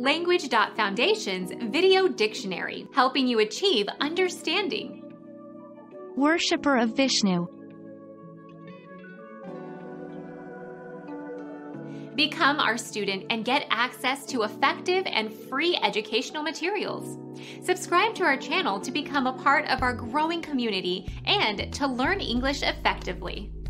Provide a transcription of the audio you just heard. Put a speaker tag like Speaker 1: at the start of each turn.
Speaker 1: Language.Foundation's Video Dictionary, helping you achieve understanding.
Speaker 2: Worshipper of Vishnu.
Speaker 1: Become our student and get access to effective and free educational materials. Subscribe to our channel to become a part of our growing community and to learn English effectively.